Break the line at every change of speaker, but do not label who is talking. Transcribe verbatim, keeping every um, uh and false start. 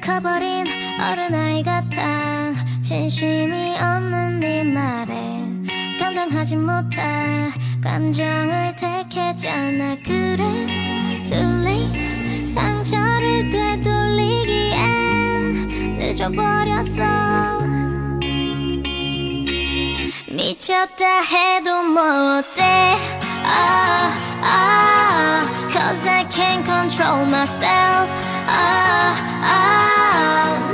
커버린 어른아이 같아. 진심이 없는 네 말에 감당하지 못할 감정을 택했잖아. 그래 too late. 상처를 되돌리기엔 늦어버렸어. 미쳤다 해도 뭐 어때. ah, ah, Cause I can't control myself. ah, ah,